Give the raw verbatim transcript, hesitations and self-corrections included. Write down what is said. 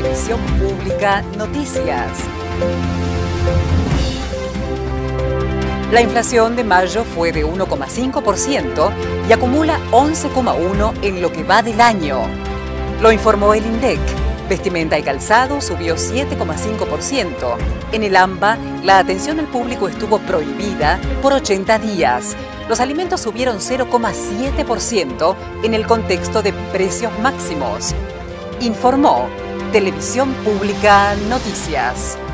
Televisión Pública Noticias. La inflación de mayo fue de uno coma cinco por ciento y acumula once coma uno por ciento en lo que va del año. Lo informó el INDEC. Vestimenta y calzado subió siete coma cinco por ciento. En el AMBA, la atención al público estuvo prohibida por ochenta días. Los alimentos subieron cero coma siete por ciento en el contexto de precios máximos. Informó Televisión Pública Noticias.